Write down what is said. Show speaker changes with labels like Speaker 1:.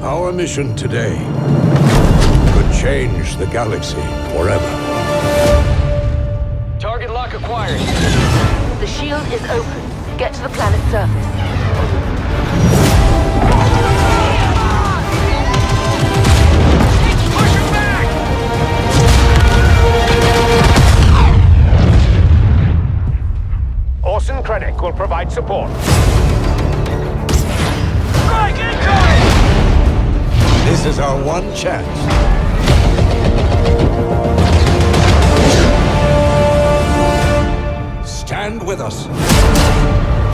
Speaker 1: Our mission today could change the galaxy forever.
Speaker 2: Target lock acquired.
Speaker 3: The shield is open. Get to the planet's surface.
Speaker 4: Orson Krennic will provide support.
Speaker 2: Strike incoming!
Speaker 1: This is our one chance. Stand with us.